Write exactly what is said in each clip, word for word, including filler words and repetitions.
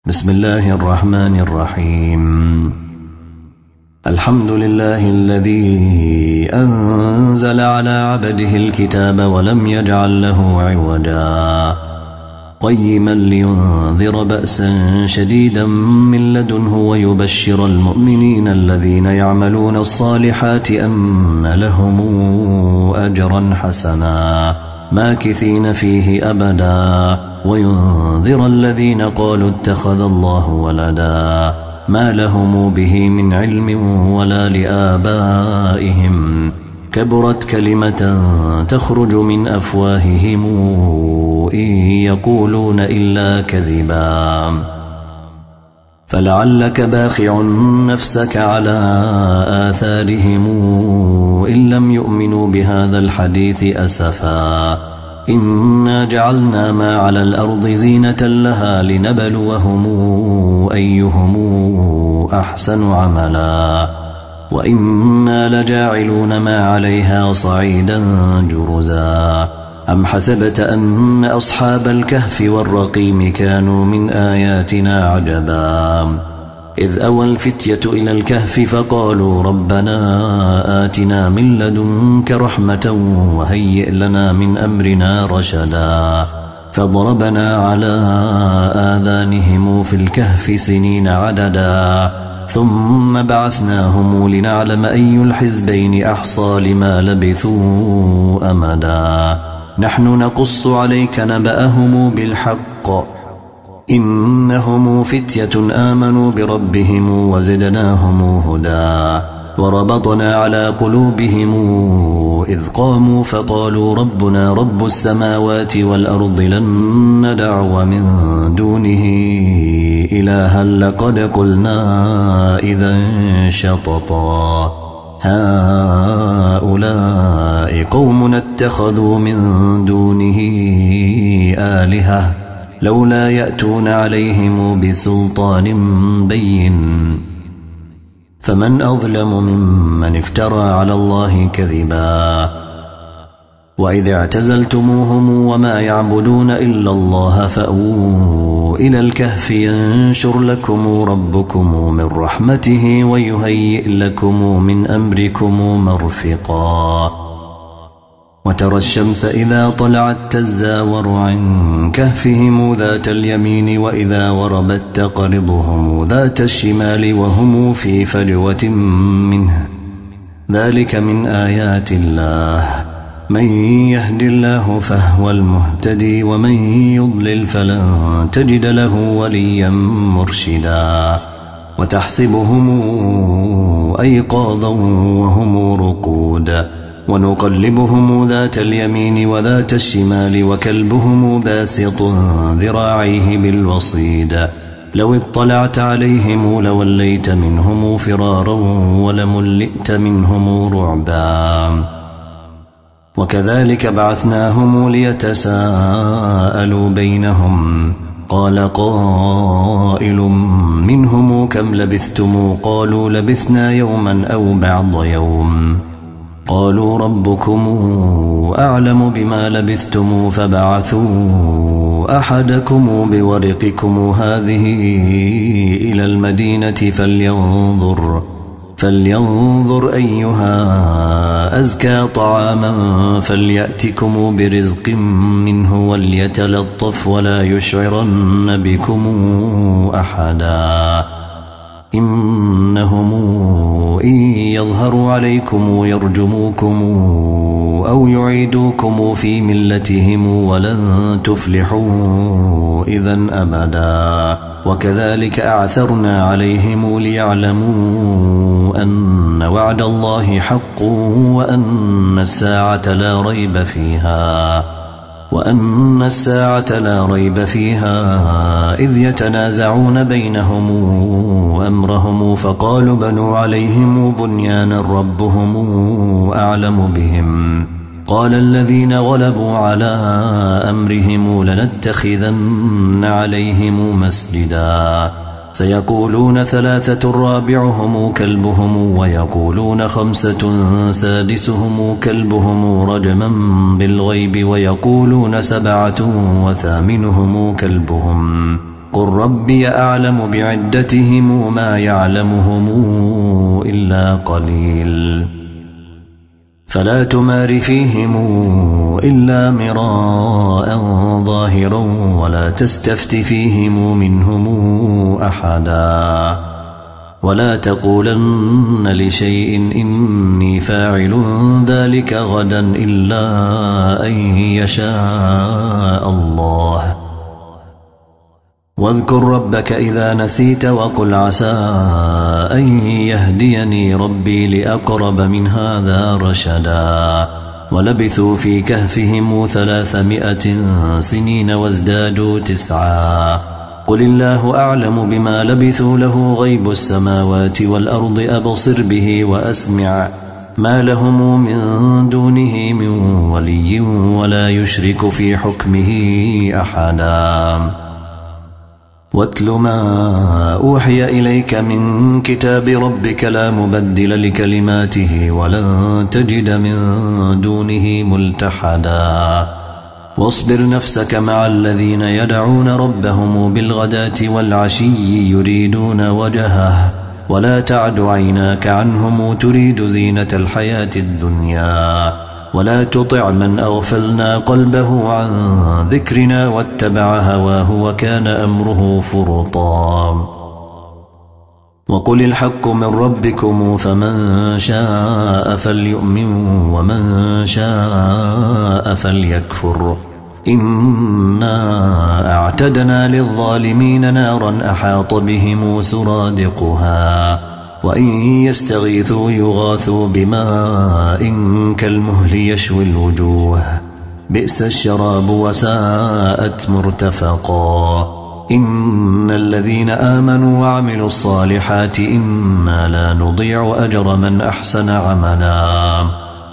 بسم الله الرحمن الرحيم. الحمد لله الذي أنزل على عبده الكتاب ولم يجعل له عوجا قيما لينذر بأسا شديدا من لدنه ويبشر المؤمنين الذين يعملون الصالحات أن لهم أجرا حسنا ماكثين فيه أبدا وينذر الذين قالوا اتخذ الله ولدا ما لهم به من علم ولا لآبائهم كبرت كلمة تخرج من أفواههم إن يقولون إلا كذبا فلعلك باخع نفسك على آثارهم إن لم يؤمنوا بهذا الحديث أسفا إنا جعلنا ما على الأرض زينة لها لنبلوهم أيهم أحسن عملا وإنا لجاعلون ما عليها صعيدا جرزا أم حسبت أن أصحاب الكهف والرقيم كانوا من آياتنا عجبا إذ أوى الفتية إلى الكهف فقالوا ربنا آتنا من لدنك رحمة وهيئ لنا من أمرنا رشدا فضربنا على آذانهم في الكهف سنين عددا ثم بعثناهم لنعلم أي الحزبين أحصى لما لبثوا أمدا نحن نقص عليك نبأهم بالحق إنهم فتية آمنوا بربهم وزدناهم هدى وربطنا على قلوبهم إذ قاموا فقالوا ربنا رب السماوات والأرض لن ندعو من دونه إلها لقد قلنا إذا شططا هؤلاء قوم اتخذوا من دونه آلهة لولا يأتون عليهم بسلطان بين فمن أظلم ممن افترى على الله كذبا وإذ اعتزلتموهم وما يعبدون إلا الله فأووا إلى الكهف ينشر لكم ربكم من رحمته ويهيئ لكم من أمركم مرفقا وترى الشمس إذا طلعت تزاور عن كهفهم ذات اليمين وإذا غربت تقرضهم ذات الشمال وهم في فجوة منه ذلك من آيات الله من يهد الله فهو المهتدي ومن يضلل فلن تجد له وليا مرشدا وتحسبهم أيقاظا وهم رقود ونقلبهم ذات اليمين وذات الشمال وكلبهم باسط ذراعيه بالوصيد لو اطلعت عليهم لوليت منهم فرارا ولملئت منهم رعبا وكذلك بعثناهم ليتساءلوا بينهم قال قائل منهم كم لبثتم قالوا لبثنا يوما أو بعض يوم قالوا ربكم أعلم بما لبثتم فبعثوا أحدكم بورقكم هذه إلى المدينة فلينظر فلينظر أيها أزكى طعاما فليأتكم برزق منه وليتلطف ولا يشعرن بكم أحدا إنهم إن يظهروا عليكم يرجموكم أو يعيدوكم في ملتهم ولن تفلحوا إذن أبدا وكذلك أعثرنا عليهم ليعلموا أن وعد الله حق وأن الساعة لا ريب فيها وأن الساعة لا ريب فيها إذ يتنازعون بينهم أمرهم فقالوا بنوا عليهم بنيانا ربهم أعلم بهم قال الذين غلبوا على أمرهم لنتخذن عليهم مسجدا سيقولون ثلاثة رابعهم كلبهم ويقولون خمسة سادسهم كلبهم رجما بالغيب ويقولون سبعة وثامنهم كلبهم قل ربي أعلم بعدتهم ما يعلمهم إلا قليل فلا تمار فيهم إلا مراء ظاهرا ولا تستفت فيهم منهم أحدا ولا تقولن لشيء إني فاعل ذلك غدا إلا أن يشاء الله واذكر ربك إذا نسيت وقل عسى أن يهديني ربي لأقرب من هذا رشدا ولبثوا في كهفهم ثلاثمائة سنين وازدادوا تسعا قل الله أعلم بما لبثوا له غيب السماوات والأرض أبصر به وأسمع ما لهم من دونه من ولي ولا يشرك في حكمه أحدا واتل ما أوحي إليك من كتاب ربك لا مبدل لكلماته ولن تجد من دونه ملتحدا واصبر نفسك مع الذين يدعون ربهم بالغداة والعشي يريدون وجهه ولا تعد عيناك عنهم تريد زينة الحياة الدنيا ولا تطع من أغفلنا قلبه عن ذكرنا واتبع هواه وكان أمره فرطا وقل الحق من ربكم فمن شاء فليؤمن ومن شاء فليكفر إنا أعتدنا للظالمين نارا أحاط بهم سرادقها وإن يستغيثوا يغاثوا بماء كالمهل يشوي الوجوه بئس الشراب وساءت مرتفقا إن الذين آمنوا وعملوا الصالحات إنا لا نضيع أجر من أحسن عملا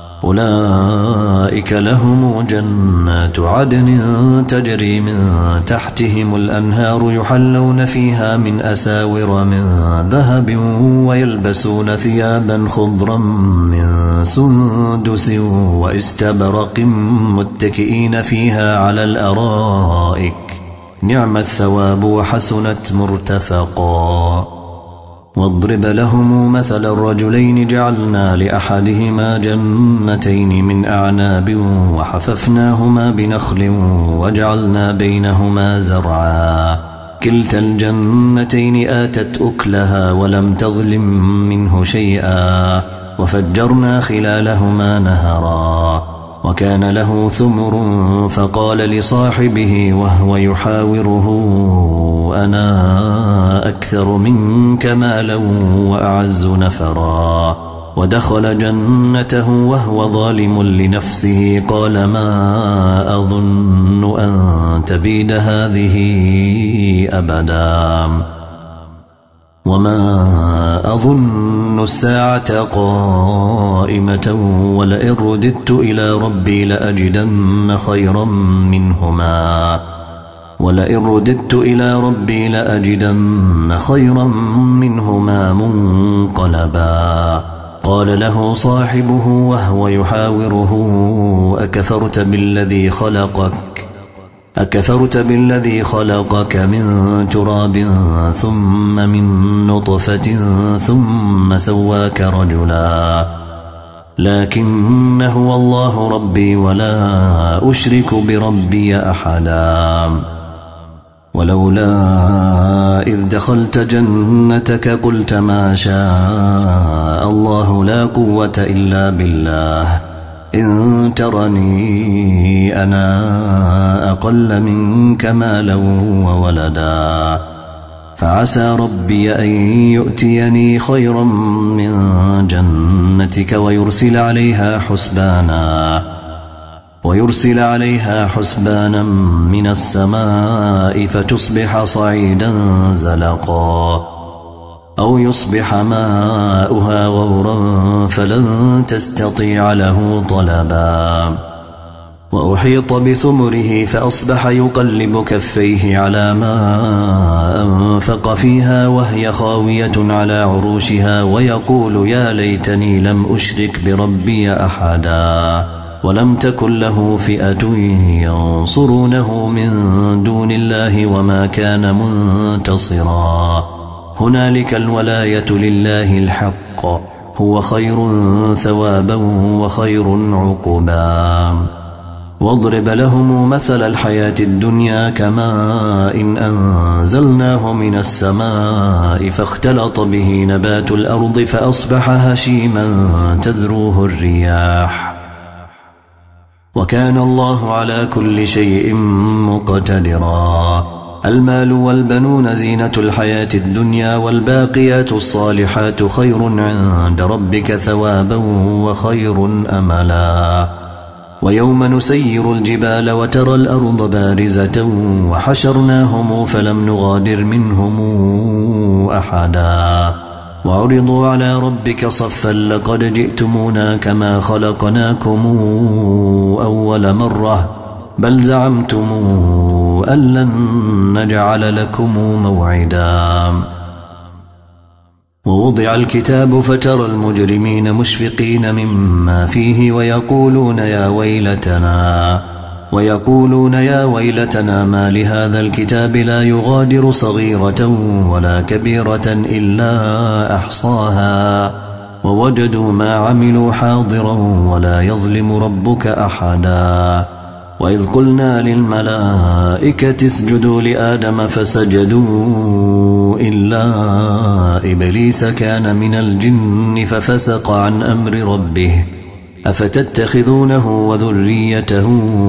أولئك لهم جنات عدن تجري من تحتهم الأنهار يحلون فيها من أساور من ذهب ويلبسون ثيابا خضرا من سندس واستبرق متكئين فيها على الأرائك نعم الثواب وحسنت مرتفقا واضرب لهم مثل الرجلين جعلنا لأحدهما جنتين من أعناب وحففناهما بنخل وجعلنا بينهما زرعا كلتا الجنتين آتت أكلها ولم تظلم منه شيئا وفجرنا خلالهما نهرا وكان له ثمر فقال لصاحبه وهو يحاوره أنا أكثر منك مالا وأعز نفرا ودخل جنته وهو ظالم لنفسه قال ما أظن أن تبيد هذه أبدا وما أظن الساعة قائمة ولئن رددت إلى ربي لأجدن خيرا منهما ولئن رددت إلى ربي لأجدن خيرا منهما منقلبا قال له صاحبه وهو يحاوره أكفرت بالذي خلقك أكفرت بالذي خلقك من تراب ثم من نطفة ثم سواك رجلا لكن هو الله ربي ولا أشرك بربي أحدا ولولا إذ دخلت جنتك قلت ما شاء الله لا قوة إلا بالله إن ترني أنا أقل منك مالا وولدا فعسى ربي أن يؤتيني خيرا من جنتك ويرسل عليها حسبانا ويرسل عليها حسبانا من السماء فتصبح صعيدا زلقا أو يصبح ماؤها غورا فلن تستطيع له طلبا وأحيط بثمره فأصبح يقلب كفيه على ما أنفق فيها وهي خاوية على عروشها ويقول يا ليتني لم أشرك بربي أحدا ولم تكن له فئة ينصرونه من دون الله وما كان منتصرا هنالك الولاية لله الحق هو خير ثوابا وخير عقبا واضرب لهم مثل الحياة الدنيا كماء إن أنزلناه من السماء فاختلط به نبات الأرض فأصبح هشيما تذروه الرياح وكان الله على كل شيء مقتدرا المال والبنون زينة الحياة الدنيا والباقيات الصالحات خير عند ربك ثوابا وخير أملا ويوم نسير الجبال وترى الأرض بارزة وحشرناهم فلم نغادر منهم أحدا وعرضوا على ربك صفا لقد جئتمونا كما خلقناكم أول مرة بل زعمتم أن لن نجعل لكم موعدا ووضع الكتاب فترى المجرمين مشفقين مما فيه ويقولون يا ويلتنا ويقولون يا ويلتنا ما لهذا الكتاب لا يغادر صغيرة ولا كبيرة إلا أحصاها ووجدوا ما عملوا حاضرا ولا يظلم ربك أحدا وإذ قلنا للملائكة اسجدوا لآدم فسجدوا إلا إبليس كان من الجن ففسق عن أمر ربه أفتتخذونه وذريته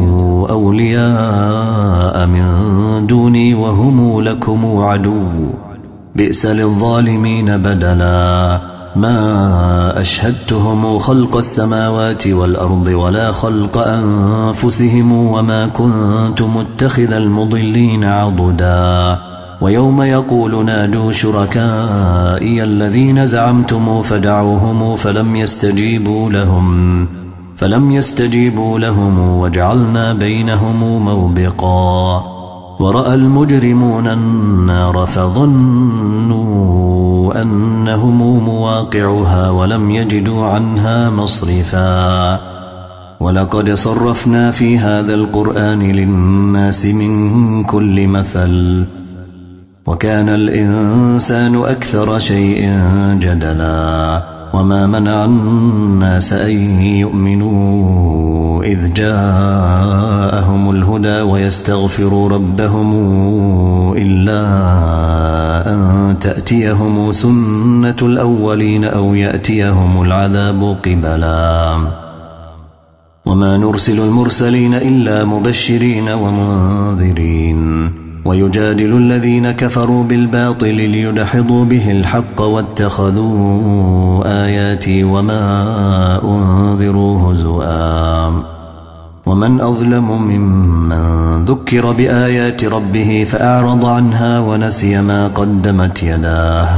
أولياء من دوني وهم لكم عدو بئس للظالمين بدلا ما أشهدتهم خلق السماوات والأرض ولا خلق أنفسهم وما كنت متخذ المضلين عضدا ويوم يقول نادوا شركائي الذين زعمتم فدعوهم فلم يستجيبوا لهم فلم يستجيبوا لهم وجعلنا بينهم موبقا ورأى المجرمون النار فظنوا أنهم مواقعها ولم يجدوا عنها مصرفا ولقد صرفنا في هذا القرآن للناس من كل مثل وكان الإنسان أكثر شيء جدلا وما منع الناس أن يؤمنوا إذ جاءهم الهدى ويستغفروا ربهم إلا أن تأتيهم سنة الأولين أو يأتيهم العذاب قبلا وما نرسل المرسلين إلا مبشرين ومنذرين ويجادل الذين كفروا بالباطل ليدحضوا به الحق واتخذوا آياتي وما أنذروا هزؤا ومن أظلم ممن ذكر بآيات ربه فأعرض عنها ونسي ما قدمت يداه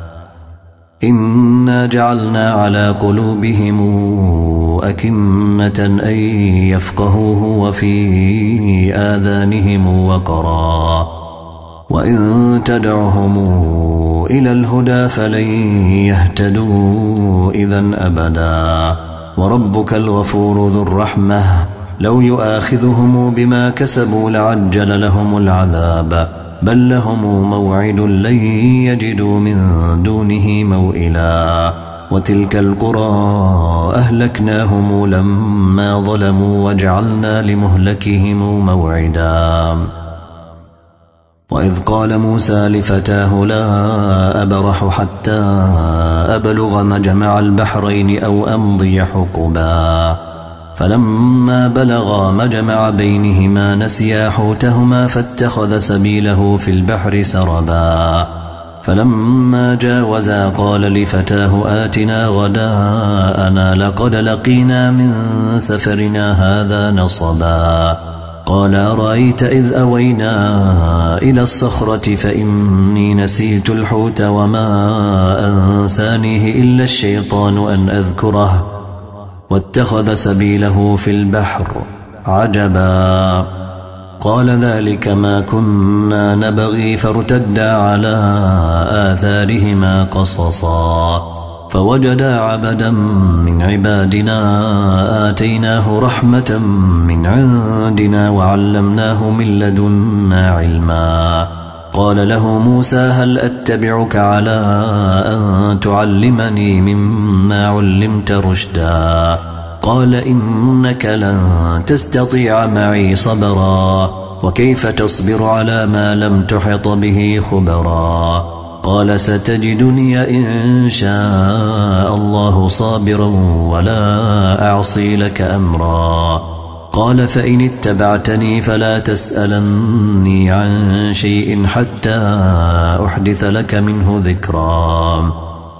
إنا جعلنا على قلوبهم أكنة أن يفقهوه وفي آذانهم وقرا وإن تدعهم إلى الهدى فلن يهتدوا إذن أبدا وربك الغفور ذو الرحمة لو يؤاخذهم بما كسبوا لعجل لهم العذاب بل لهم موعد لن يجدوا من دونه موئلا وتلك القرى أهلكناهم لما ظلموا وجعلنا لمهلكهم موعدا وإذ قال موسى لفتاه لا أبرح حتى أبلغ مجمع البحرين أو أمضي حقبا فلما بلغا مجمع بينهما نسيا حوتهما فاتخذ سبيله في البحر سربا فلما جاوزا قال لفتاه آتنا غداءنا لقد لقينا من سفرنا هذا نصبا قال أرأيت إذ أوينا إلى الصخرة فإني نسيت الحوت وما أنسانيه إلا الشيطان أن أذكره واتخذ سبيله في البحر عجبا قال ذلك ما كنا نبغي فارتدا على آثارهما قصصا فوجدا عبدا من عبادنا آتيناه رحمة من عندنا وعلمناه من لدنا علما. قال له موسى هل أتبعك على أن تعلمني مما علمت رشدا؟ قال إنك لن تستطيع معي صبرا وكيف تصبر على ما لم تحط به خبرا؟ قال ستجدني إن شاء الله صابرا ولا أعصي لك أمرا. قال فإن اتبعتني فلا تسألني عن شيء حتى أحدث لك منه ذكرا.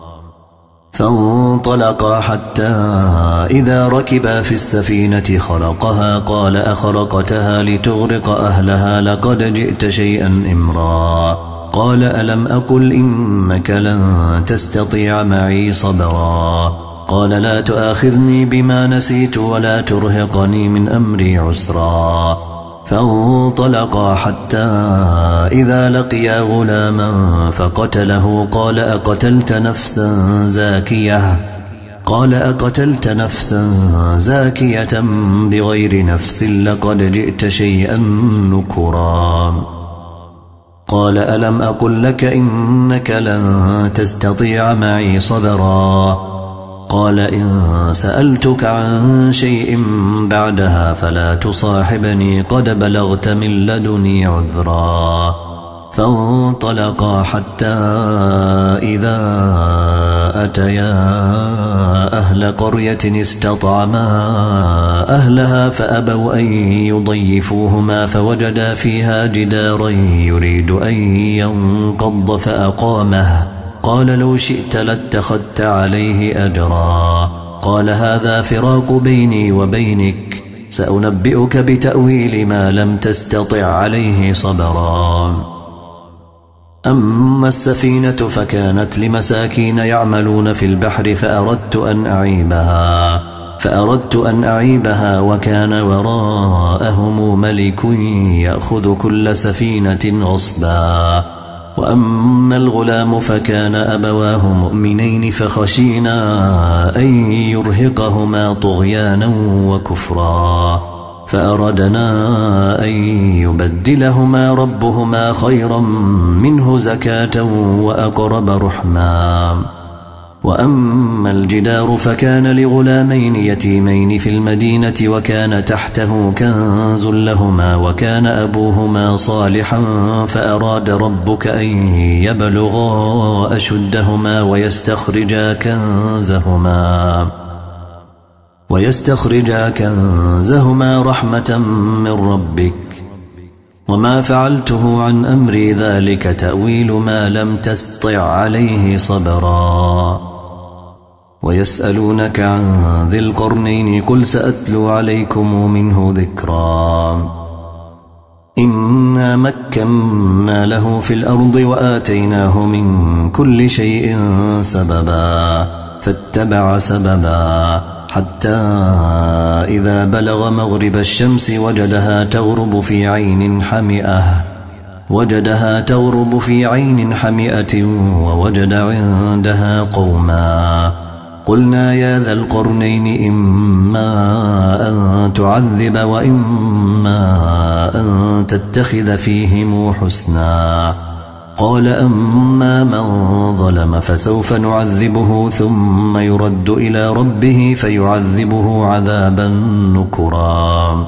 فانطلقا حتى إذا ركبا في السفينة خرقها قال أخرقتها لتغرق أهلها لقد جئت شيئا إمرا. قال ألم أقل إنك لن تستطيع معي صبرا؟ قال لا تؤاخذني بما نسيت ولا ترهقني من أمري عسرا. فانطلقا حتى إذا لقيا غلاما فقتله قال أقتلت نفسا زاكية قال أقتلت نفسا زاكية بغير نفس لقد جئت شيئا نكرا. قال ألم أقل لك إنك لن تستطيع معي صبرا؟ قال إن سألتك عن شيء بعدها فلا تصاحبني قد بلغت من لدني عذرا. فانطلقا حتى إذا أتيا أهل قرية استطعما أهلها فأبوا أن يضيفوهما فوجدا فيها جدارا يريد أن ينقض فأقامه. قال لو شئت لاتخذت عليه أجرا. قال هذا فراق بيني وبينك سأنبئك بتأويل ما لم تستطع عليه صبرا. أما السفينة فكانت لمساكين يعملون في البحر فأردت أن أعيبها فأردت أن أعيبها وكان وراءهم ملك يأخذ كل سفينة غصبا. وأما الغلام فكان أبواه مؤمنين فخشينا أن يرهقهما طغيانا وكفرا فأردنا أن يبدلهما ربهما خيرا منه زكاة وأقرب رحما. وأما الجدار فكان لغلامين يتيمين في المدينة وكان تحته كنز لهما وكان أبوهما صالحا فأراد ربك أن يبلغا أشدهما ويستخرجا كنزهما ويستخرجا كنزهما رحمة من ربك وما فعلته عن أمري ذلك تأويل ما لم تستطع عليه صبرا. ويسألونك عن ذي القرنين قل سأتلو عليكم منه ذكرا. إنا مكنا له في الأرض وآتيناه من كل شيء سببا فاتبع سببا حتى إذا بلغ مغرب الشمس وجدها تغرب في عين حمئة وجدها تغرب في عين حمئة ووجد عندها قوما. قلنا يا ذا القرنين إما أن تعذب وإما أن تتخذ فيهم حسنا. قال أما من ظلم فسوف نعذبه ثم يرد إلى ربه فيعذبه عذابا نكرا.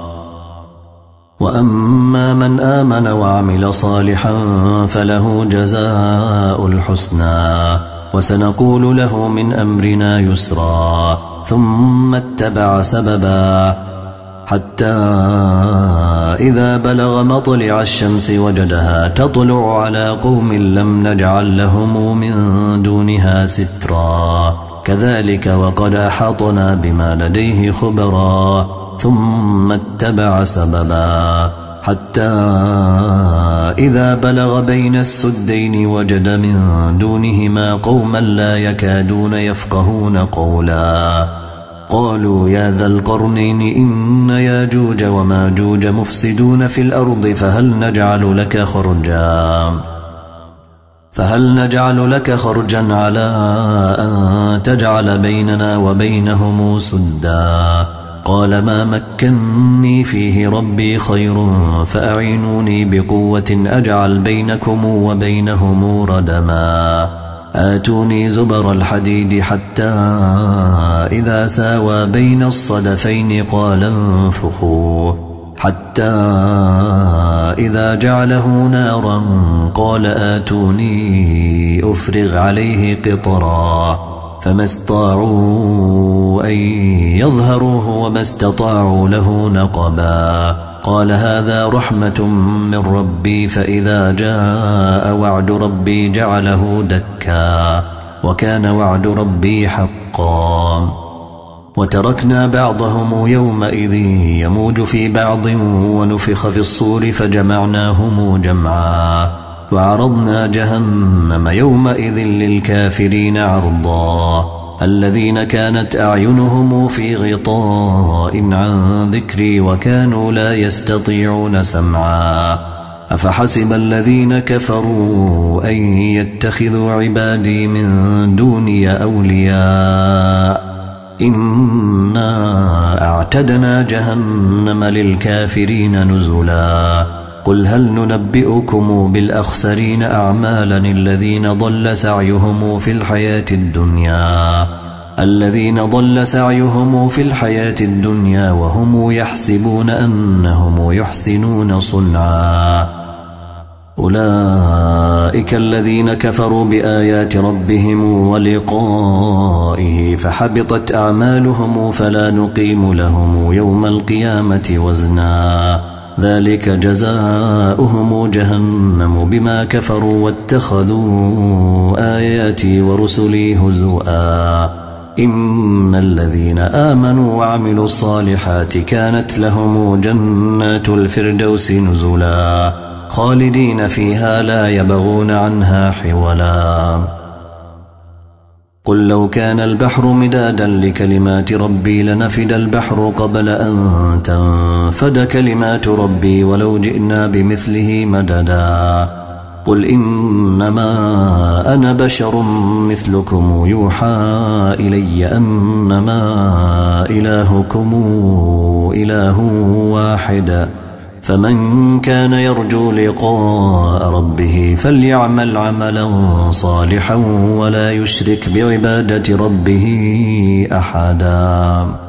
وأما من آمن وعمل صالحا فله جزاء الحسنى وسنقول له من أمرنا يسرا. ثم اتبع سببا حتى إذا بلغ مطلع الشمس وجدها تطلع على قوم لم نجعل لهم من دونها سترا كذلك وقد أحاطنا بما لديه خبرا. ثم اتبع سببا حتى إذا بلغ بين السدين وجد من دونهما قوما لا يكادون يفقهون قولا. قالوا يا ذا القرنين إن ياجوج وماجوج مفسدون في الأرض فهل نجعل لك خرجا فهل نجعل لك خرجا على أن تجعل بيننا وبينهم سدا؟ قال ما مكنني فيه ربي خير فأعينوني بقوة أجعل بينكم وبينهم ردما آتوني زبر الحديد حتى إذا ساوى بين الصدفين قال انفخوا حتى إذا جعله نارا قال آتوني أفرغ عليه قطرا فما استطاعوا أن يظهروه وما استطاعوا له نقبا قال هذا رحمة من ربي فإذا جاء وعد ربي جعله دكا وكان وعد ربي حقا وتركنا بعضهم يومئذ يموج في بعض ونفخ في الصور فجمعناهم جمعا وعرضنا جهنم يومئذ للكافرين عرضا الذين كانت أعينهم في غطاء عن ذكري وكانوا لا يستطيعون سمعا أفحسب الذين كفروا أن يتخذوا عبادي من دوني أولياء إنا أعتدنا جهنم للكافرين نزلا قل هل ننبئكم بالأخسرين أعمالا الذين ضل سعيهم في الحياة الدنيا الذين ضل سعيهم في الحياة الدنيا وهم يحسبون أنهم يحسنون صنعا أولئك الذين كفروا بآيات ربهم ولقائه فحبطت أعمالهم فلا نقيم لهم يوم القيامة وزنا ذلك جزاؤهم جهنم بما كفروا واتخذوا آياتي ورسلي هزؤا إن الذين آمنوا وعملوا الصالحات كانت لهم جنات الفردوس نزلا خالدين فيها لا يبغون عنها حولا قل لو كان البحر مدادا لكلمات ربي لنفد البحر قبل أن تنفد كلمات ربي ولو جئنا بمثله مددا قل إنما أنا بشر مثلكم يوحى إلي أنما إلهكم إله واحد فمن كان يرجو لقاء ربه فليعمل عملا صالحا ولا يشرك بعبادة ربه أحدا